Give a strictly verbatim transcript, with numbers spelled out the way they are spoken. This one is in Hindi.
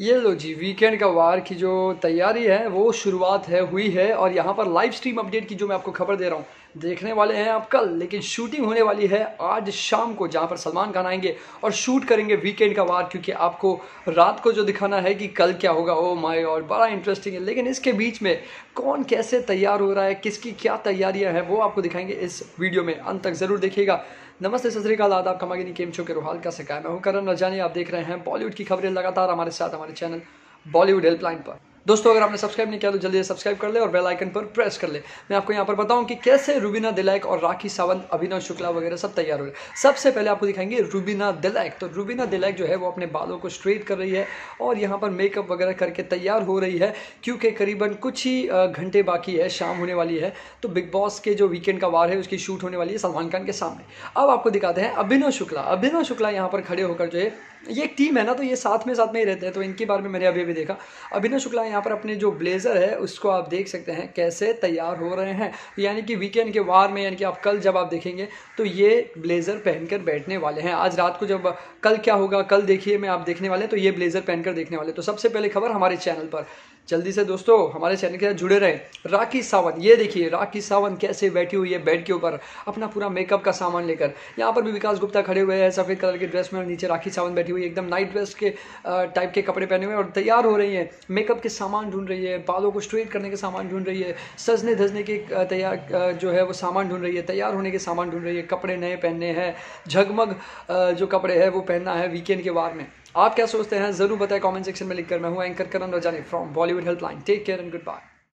ये लो जी, वीकेंड का वार की जो तैयारी है वो शुरुआत है हुई है। और यहाँ पर लाइव स्ट्रीम अपडेट की जो मैं आपको खबर दे रहा हूँ, देखने वाले हैं आप कल, लेकिन शूटिंग होने वाली है आज शाम को, जहाँ पर सलमान खान आएंगे और शूट करेंगे वीकेंड का वार। क्योंकि आपको रात को जो दिखाना है कि कल क्या होगा, ओ माय गॉड, बड़ा इंटरेस्टिंग है। लेकिन इसके बीच में कौन कैसे तैयार हो रहा है, किसकी क्या तैयारियां हैं, वो आपको दिखाएंगे इस वीडियो में। अंत तक जरूर देखिएगा। नमस्ते, सत श्री अकाल, आदाब, कमागिनी, केम छो के रोहाल का सिका है। मैं हूं करण रजानी, आप देख रहे हैं बॉलीवुड की खबरें लगातार हमारे साथ हमारे चैनल बॉलीवुड हेल्पलाइन पर। दोस्तों, अगर आपने सब्सक्राइब नहीं किया तो जल्दी से सब्सक्राइब कर ले और बेल आइकन पर प्रेस कर ले। मैं आपको यहाँ पर बताऊं कि कैसे रुबीना दिलैक और राखी सावंत, अभिनव शुक्ला वगैरह सब तैयार हो रहे हैं। सबसे पहले आपको दिखाएंगे रुबीना दिलैक। तो रुबीना दिलैक जो है वो अपने बालों को स्ट्रेट कर रही है और यहाँ पर मेकअप वगैरह करके तैयार हो रही है, क्योंकि करीबन कुछ ही घंटे बाकी है, शाम होने वाली है। तो बिग बॉस के जो वीकेंड का वार है उसकी शूट होने वाली है सलमान खान के सामने। अब आपको दिखाते हैं अभिनव शुक्ला। अभिनव शुक्ला यहाँ पर खड़े होकर जो है, ये एक टीम है ना, तो ये साथ में साथ में ही रहते हैं, तो इनके बारे में मैंने अभी भी देखा। अभिनव शुक्ला यहाँ पर अपने जो ब्लेजर है उसको आप देख सकते हैं कैसे तैयार हो रहे हैं। यानी कि वीकेंड के वार में, यानी कि आप कल जब आप देखेंगे तो ये ब्लेजर पहनकर बैठने वाले हैं। आज रात को जब कल क्या होगा, कल देखिए मैं, आप देखने वाले, तो ये ब्लेजर पहनकर देखने वाले। तो सबसे पहले खबर हमारे चैनल पर, जल्दी से दोस्तों हमारे चैनल के साथ जुड़े रहे। राखी सावंत, ये देखिए राखी सावंत कैसे बैठी हुई है बेड के ऊपर अपना पूरा मेकअप का सामान लेकर। यहाँ पर भी विकास गुप्ता खड़े हुए हैं सफेद कलर के ड्रेस में, और नीचे राखी सावंत बैठी हुई है एकदम नाइट ड्रेस के टाइप के कपड़े पहने हुए और तैयार हो रही है। मेकअप के सामान ढूंढ रही है, बालों को स्ट्रेट करने के सामान ढूंढ रही है, सजने धजने के तैयार जो है वो सामान ढूंढ रही है, तैयार होने के सामान ढूंढ रही है, कपड़े नए पहनने हैं, झगमग जो कपड़े हैं वो पहनना है वीकेंड के वार में। आप क्या सोचते हैं जरूर बताएं कमेंट सेक्शन में लिखकर। मैं हूं anchor Karan Rajani from Bollywood helpline. Take care and good bye.